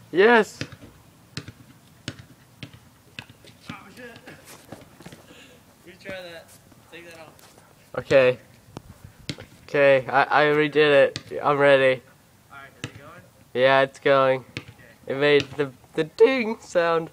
Yes. Oh shit. Retry that. Take that off. Okay. Okay, I already did it. I'm ready. Alright, is it going? Yeah, it's going. Okay. It made the ding sound.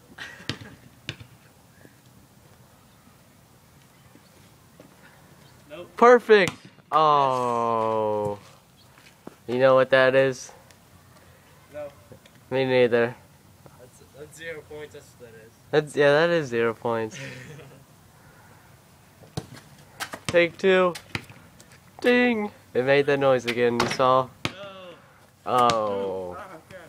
Nope. Perfect. Oh. You know what that is? No. Me neither. That's 0 points, that's what that is. That is 0 points. Take two. Ding. It made that noise again, you saw? No. Oh. Ah, crap.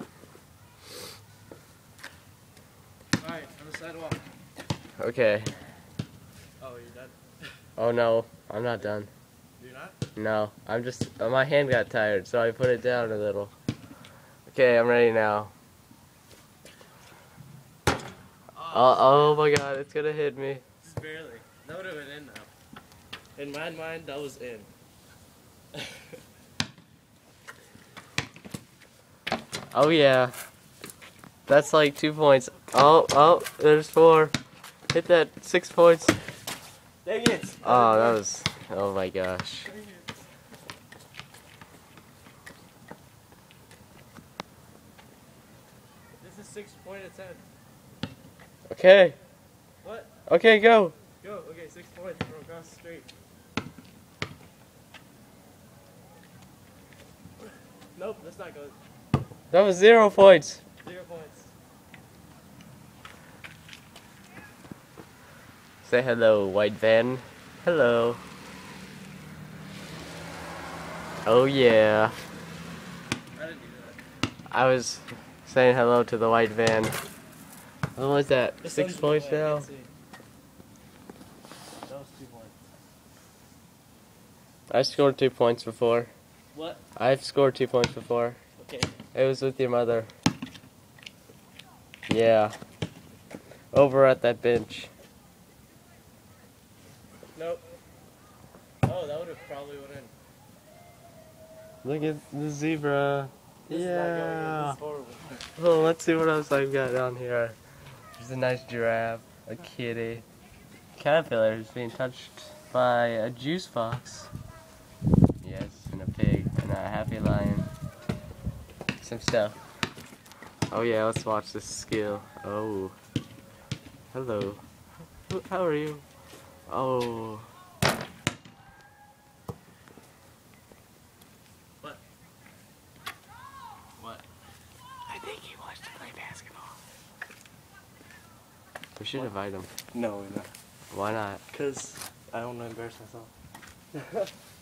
Alright, on the sidewalk. Okay. Oh, you're done? Oh no, I'm not done. You're not? No, I'm just, my hand got tired, so I put it down a little. Okay, I'm ready now. Oh my god, it's gonna hit me. Just barely. That would have been in now. In my mind, that was in. Oh yeah. That's like 2 points. Oh, there's 4. Hit that 6 points. Dang it! Oh, that was, oh my gosh. Dang it. This is 6 point of 10. Okay. What? Okay, go. Go. Okay, 6 points from across the street. Nope, that's not good. That was 0 points. 0 points. Say hello, white van. Hello. Oh yeah. I didn't do that. I was saying hello to the white van. What was that? The 6 sun's points going away, I now? can't see. That was 2 points. I scored 2 points before. What? I've scored 2 points before. Okay. It was with your mother. Yeah. Over at that bench. Nope. Oh, that would have probably went in. Look at the zebra. This is not going in. This is horrible. Well, let's see what else I've got on here. There's a nice giraffe, a kitty, caterpillar who's being touched by a juice fox. Yes, and a pig, and a happy lion. Some stuff. Oh yeah, let's watch this skill. Oh. Hello. How are you? Oh. What? What? I think he wants to play basketball. We should invite him. No, we're not. Why not? Because I don't want to embarrass myself.